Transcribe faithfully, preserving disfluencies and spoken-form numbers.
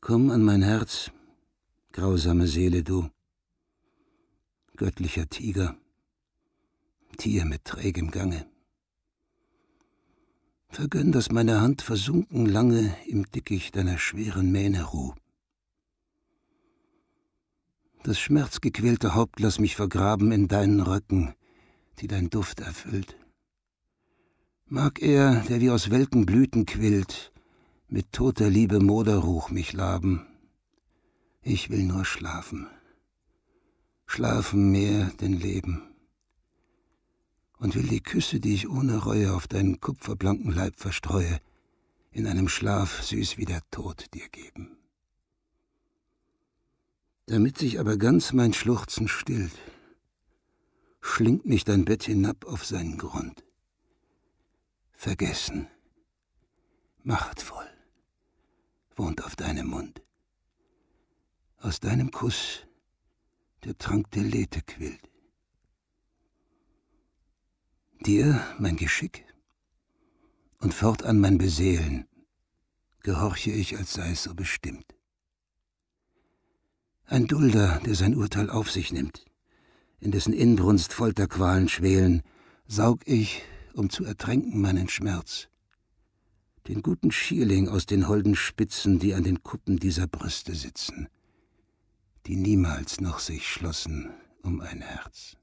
Komm an mein Herz, grausame Seele du, göttlicher Tiger, Tier mit trägem Gange. Vergönn, dass meine Hand versunken lange im Dickicht deiner schweren Mähne ruh. Das schmerzgequälte Haupt lass mich vergraben in deinen Röcken, die dein Duft erfüllt. Mag er, der wie aus welken Blüten quillt, mit toter Liebe Moderruch mich laben. Ich will nur schlafen, schlafen mehr denn leben, und will die Küsse, die ich ohne Reue auf deinen kupferblanken Leib verstreue, in einem Schlaf süß wie der Tod dir geben. Damit sich aber ganz mein Schluchzen stillt, schlingt mich dein Bett hinab auf seinen Grund. Vergessen, machtvoll, wohnt auf deinem Mund. Aus deinem Kuss der Trank der Lethe quillt. Dir mein Geschick und fortan mein Beseelen gehorche ich, als sei es so bestimmt. Ein Dulder, der sein Urteil auf sich nimmt, in dessen Inbrunst Folterqualen schwelen, saug ich, um zu ertränken meinen Schmerz, den guten Schierling aus den holden Spitzen, die an den Kuppen dieser Brüste sitzen, die niemals noch sich schlossen um ein Herz.